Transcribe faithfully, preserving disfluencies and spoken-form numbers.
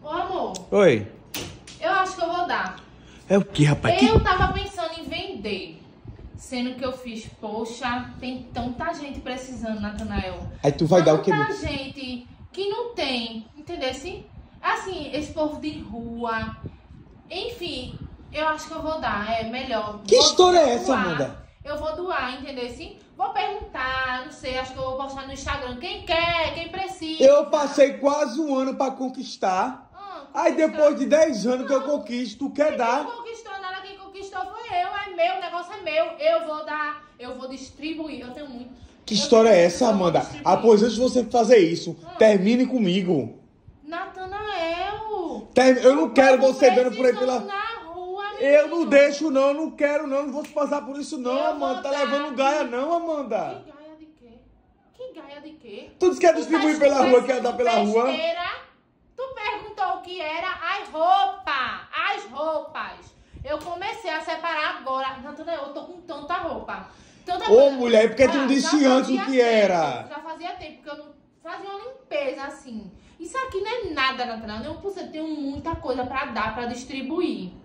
Ô, amor. Oi. Eu acho que eu vou dar. É o que, rapaz? Eu Que... tava pensando em vender. Sendo que eu fiz, poxa, tem tanta gente precisando, Natanael. Aí tu vai dar o quê? Tanta gente que não tem, entendeu? Assim, assim, esse povo de rua. Enfim, eu acho que eu vou dar, é melhor. Que Vou história é essa, doar. Amanda? Eu vou doar, entendeu? Assim, vou perguntar, não sei, acho que eu vou postar no Instagram. Quem quer, quem precisa. Eu passei quase um ano pra conquistar. Ah, Aí depois de dez anos que eu conquisto, tu quer Quem dar? não conquistou nada, quem conquistou foi eu, é meu, o negócio é meu. Eu vou dar, eu vou distribuir, eu tenho muito. Que história é essa, Eu vou Amanda? distribuir. Após antes de você fazer isso, Ah. termine comigo. Natanael. Ter- Eu não quero povo você dando por aí precisando pela... na rua, Eu não menino. deixo não, eu não quero não, não vou passar por isso não, Eu Amanda. vou Tá dar. levando gaia não, Amanda. Que gaia de quê? Que gaia de quê? Tu disse que ia Tu distribuir tá pela rua, quer conversando dar pela rua? besteira. Tu perguntou o que era as roupas. As roupas. Eu comecei a separar agora. Natanael, eu tô com tanta roupa. Tanta Ô, coisa. mulher, por que tu Ah, não disse já antes o fazia que tempo, era? Já fazia tempo que eu não fazia uma limpeza assim. Isso aqui não é nada, Natanael. Nem um por cento. Tenho muita coisa pra dar, pra distribuir.